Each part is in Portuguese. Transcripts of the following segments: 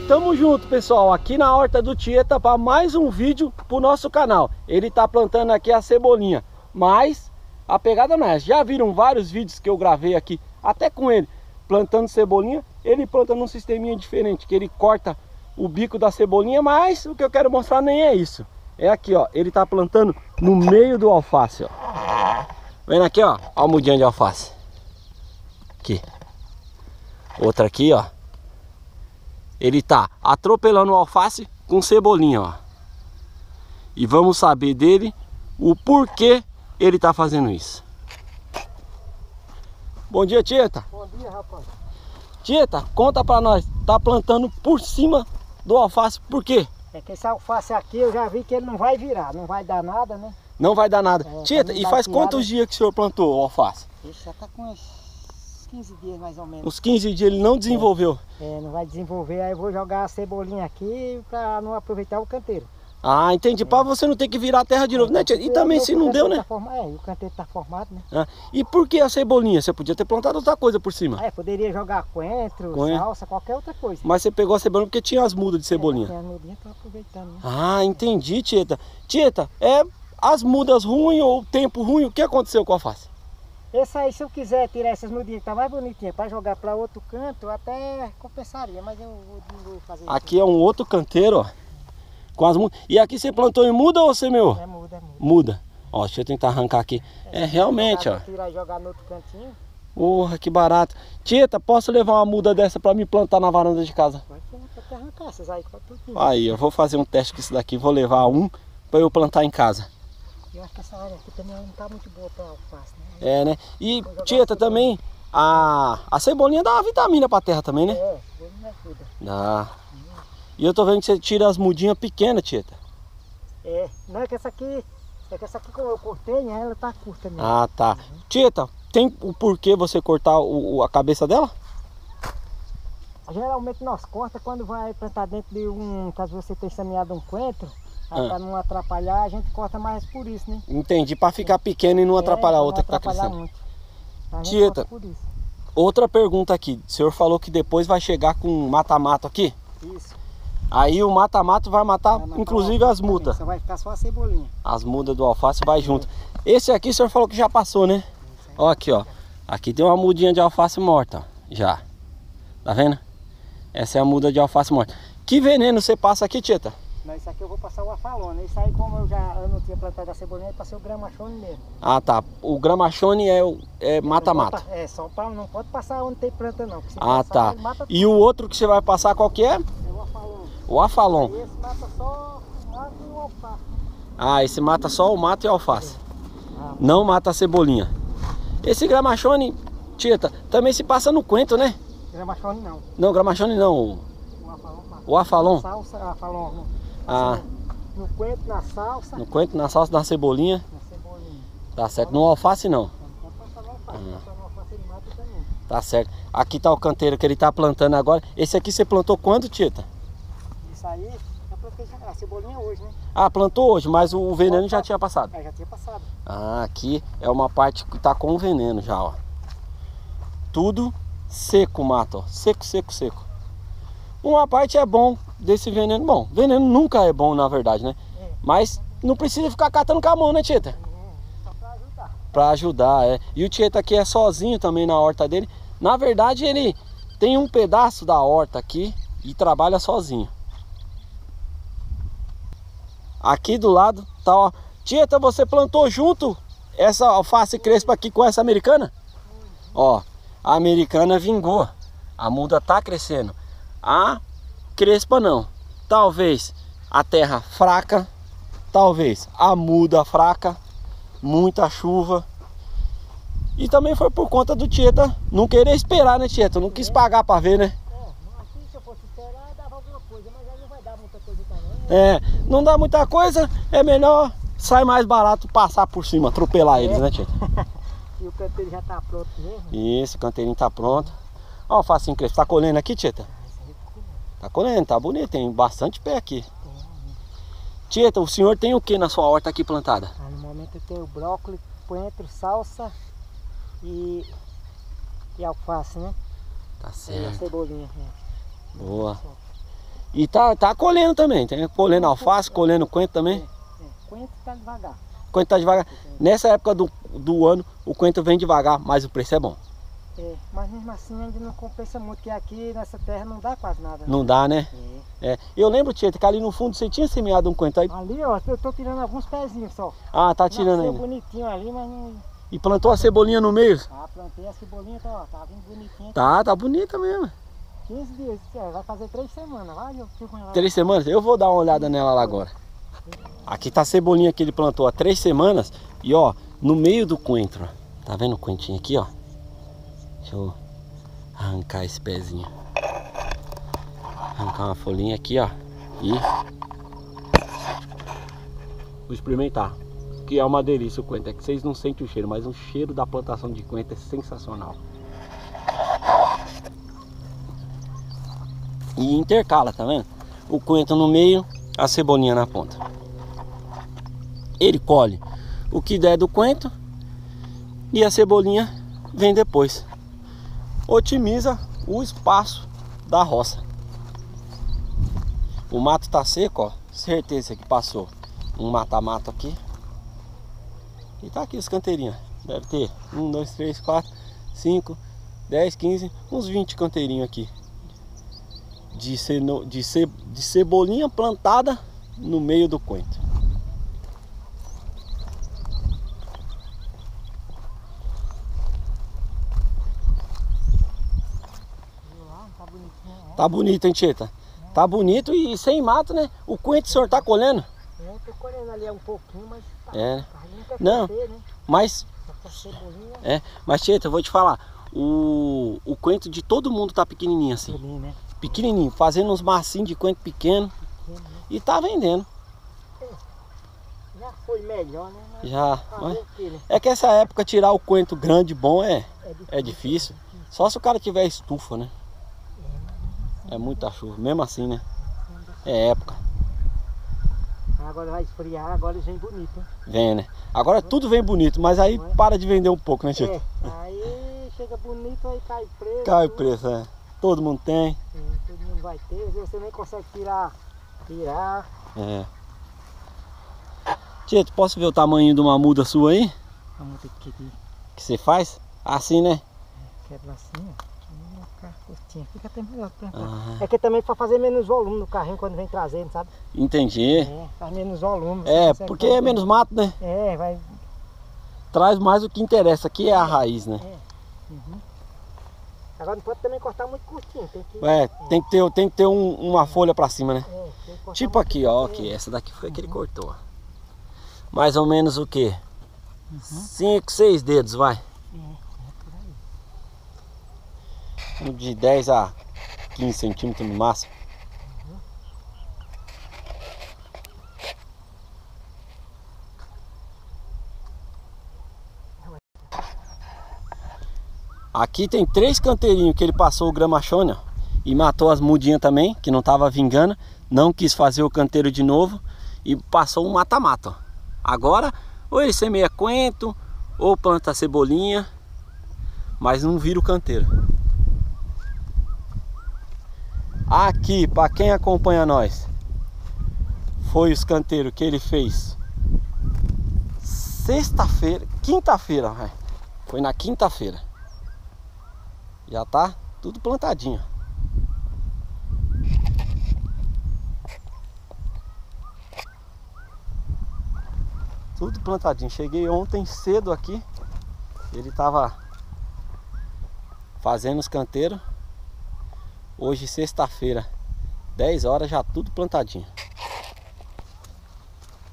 tamo junto, pessoal, aqui na horta do Tieta para mais um vídeo pro nosso canal. Ele tá plantando aqui a cebolinha, mas a pegada não é essa. Já viram vários vídeos que eu gravei aqui, até com ele, plantando cebolinha. Ele planta num sisteminha diferente, que ele corta o bico da cebolinha, mas o que eu quero mostrar nem é isso. É aqui, ó, ele tá plantando no meio do alface, ó. Vendo aqui, ó, a mudinha de alface. Aqui. Outra aqui, ó. Ele tá atropelando o alface com cebolinha, ó. E vamos saber dele o porquê ele tá fazendo isso. Bom dia, Tieta. Bom dia, rapaz. Tieta, conta pra nós. Tá plantando por cima do alface, por quê? É que esse alface aqui eu já vi que ele não vai virar, não vai dar nada, né? Não vai dar nada. Tieta, e faz piada. quantos dias que o senhor plantou o alface? Esse já tá com uns 15 dias mais ou menos. Uns 15 dias ele não desenvolveu. Não vai desenvolver, aí eu vou jogar a cebolinha aqui pra não aproveitar o canteiro. Ah, entendi. Pra você não ter que virar a terra de novo, né, Tieta? E também se não deu, né? O canteiro tá formado, né? Ah, e por que a cebolinha? Você podia ter plantado outra coisa por cima. Poderia jogar coentro, salsa, qualquer outra coisa. Mas você pegou a cebolinha porque tinha as mudas de cebolinha. As mudinhas tô aproveitando, né? Ah, entendi, Tieta. Tieta, as mudas ruins ou o tempo ruim, o que aconteceu com a alface? Esse aí, se eu quiser tirar essas mudinhas que tá mais bonitinha para jogar para outro canto, eu até compensaria, mas eu não vou fazer isso. Aqui é um outro canteiro, ó. Com as mudas. E aqui você plantou em muda ou semeou? É muda, é muda. Muda. Ó, deixa eu tentar arrancar aqui. Realmente, ó. Tirar e jogar no outro cantinho. Porra, que barato. Tieta, posso levar uma muda dessa para me plantar na varanda de casa? Pode até arrancar essas aí, tudo. Aí, eu vou fazer um teste com isso daqui. Vou levar um para eu plantar em casa. Eu acho que essa área aqui também não tá muito boa para alface, né? Né? E, Tieta, também, a cebolinha dá uma vitamina pra terra também, né? Ele me ajuda. Dá. E eu tô vendo que você tira as mudinhas pequenas, Tieta. Não é que essa aqui como eu cortei, né, ela tá curta mesmo. Ah, tá. Tieta, tem o porquê você cortar a cabeça dela? Geralmente nós corta quando vai plantar dentro de caso você tenha semeado um coentro, para não atrapalhar, a gente corta mais por isso, né? Entendi, para ficar pequeno e não atrapalhar a outra que tá crescendo. Muito. Tieta, outra pergunta aqui. O senhor falou que depois vai chegar com mata-mato aqui? Isso. Aí o mata-mato vai matar inclusive as mudas. Só vai ficar só a cebolinha. As mudas do alface vai junto. Esse aqui o senhor falou que já passou, né? Ó aqui, ó. Aqui tem uma mudinha de alface morta, ó. Já. Tá vendo? Essa é a muda de alface morta. Que veneno você passa aqui, Tieta? Não, isso aqui eu vou passar o afalone. Isso aí, como eu não tinha plantado a cebolinha, eu passei o gramachone mesmo. Ah, tá. O gramachone é mata-mato. Só para não pode passar onde tem planta não. Ah, tá. E o outro que você vai passar qual que é? É o afalon. O afalon. Aí esse mata só o mato e o alface. Ah, esse mata só o mato e a alface. Não mata a cebolinha. Esse gramachone, Tieta, também se passa no coentro, né? Gramachone não. Não, gramachone não. O afalon passa. O afalon? Salsa, afalon. No coentro, na salsa. No coentro, na salsa, na cebolinha. Na cebolinha. Tá certo. No alface não. Não pode passar no alface. Passar no alface ele mata também. Tá certo. Aqui tá o canteiro que ele tá plantando agora. Esse aqui você plantou quando, Tieta? Isso aí, eu plantei a cebolinha hoje, né? Ah, plantou hoje, mas o veneno já tinha passado. Já tinha passado. Ah, aqui é uma parte que tá com o veneno já, ó. Tudo seco o mato, ó. Seco, seco, seco. Uma parte é bom desse veneno. Bom, veneno nunca é bom, na verdade, né? Mas não precisa ficar catando com a mão, né, Tieta? Só pra ajudar. Pra ajudar, E o Tieta aqui é sozinho também na horta dele. Na verdade, ele tem um pedaço da horta aqui e trabalha sozinho. Aqui do lado tá, ó. Tieta, você plantou junto essa alface crespa aqui com essa americana? Ó, a americana vingou. A muda tá crescendo. A crespa não. Talvez a terra fraca, talvez a muda fraca, muita chuva. E também foi por conta do Tieta não querer esperar, né, Tieta? Não quis pagar para ver, né? Aqui se eu fosse esperar, dava alguma coisa, mas aí não vai dar muita coisa também. Não dá muita coisa, é melhor, sai mais barato passar por cima, atropelar eles, né, Tieta? E o canteiro já tá pronto mesmo? Isso, o canteirinho tá pronto. Ó, o alfacinho crespo. Tá colhendo aqui, Tieta? Tá colhendo, tá bonito, tem bastante pé aqui. Tieta, o senhor tem o que na sua horta aqui plantada? No momento eu tenho brócolis, coentro, salsa e alface, né? Tá E a certo. cebolinha. Boa. E tá colhendo também, tem colhendo alface, colhendo coentro também. Coentro tá devagar. Coentro tá devagar. Nessa época do ano, o coentro vem devagar, mas o preço é bom. Mas mesmo assim ainda não compensa muito, porque aqui nessa terra não dá quase nada. Não dá, né? Eu lembro, Tietê, que ali no fundo você tinha semeado um coentro aí. Ali, ó, eu tô tirando alguns pezinhos só. Ah, tá tirando ainda. Bonitinho ali, mas não... E plantou a cebolinha no meio? Ah, plantei a cebolinha, tá vindo bonitinha. Tá bonita mesmo. 15 dias, vai fazer 3 semanas, vai? 3 semanas? Eu vou dar uma olhada nela lá agora. Aqui tá a cebolinha que ele plantou há 3 semanas. E ó, no meio do coentro, ó. Tá vendo o coentrinho aqui, ó? Deixa eu arrancar esse pezinho. Arrancar uma folhinha aqui, ó. E vou experimentar. Que é uma delícia o coentro. É que vocês não sentem o cheiro, mas o cheiro da plantação de coentro é sensacional. E intercala, tá vendo? O coentro no meio, a cebolinha na ponta. Ele colhe o que der do coentro e a cebolinha vem depois. Otimiza o espaço da roça. O mato tá seco, ó. Certeza que passou um mata-mato aqui. E tá aqui os canteirinhos. Deve ter 1, 2, 3, 4, 5, 10, 15, uns 20 canteirinhos aqui. De cebolinha plantada no meio do coentro. Tá bonito, hein, Tieta? Tá bonito e sem mato, né? O coentro o senhor tá colhendo? Eu tô colhendo ali um pouquinho, mas tá, não, crescer, né? Mas mas Tieta, eu vou te falar, o coentro de todo mundo tá pequenininho assim. Né? Pequenininho, fazendo uns massinhos de coentro pequeno, né? E tá vendendo. Já foi melhor, né? Já, mas é que essa época tirar o coentro grande bom é difícil. Só se o cara tiver estufa, né? É muita chuva, mesmo assim, né? É época. Agora vai esfriar, agora vem bonito, hein? Vem, né? Agora tudo vem bonito, mas aí para de vender um pouco, né, Chico? Aí chega bonito, aí cai preço. Cai o preço, Todo mundo tem. Todo mundo vai ter, às vezes você nem consegue tirar. Tieto, posso ver o tamanho de uma muda sua aí? A muda que você faz? Assim, né? Quebra assim, ó. Fica até melhor. É que também para fazer menos volume no carrinho quando vem trazendo, sabe? Entendi. Faz menos volume. Porque é menos mato, né? Vai. Traz mais o que interessa, aqui é a raiz, né? Agora não pode também cortar muito curtinho. Tem que ter uma folha pra cima, né? Tipo aqui, ó, que essa daqui foi que ele cortou. Mais ou menos o que? 5, 6 dedos, vai. De 10 a 15 centímetros no máximo. Aqui tem 3 canteirinhos que ele passou o gramachone, ó, e matou as mudinhas também, que não tava vingando. Não quis fazer o canteiro de novo e passou um mata-mata. Agora, ou ele semeia coentro, ou planta cebolinha, mas não vira o canteiro. Aqui, para quem acompanha nós, foi os canteiros que ele fez quinta-feira, foi na quinta-feira. Já tá tudo plantadinho. Tudo plantadinho. Cheguei ontem cedo aqui, ele tava fazendo os canteiros. Hoje, sexta-feira, 10 horas, já tudo plantadinho.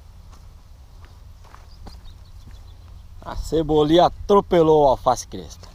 A cebolinha atropelou o alface crespa.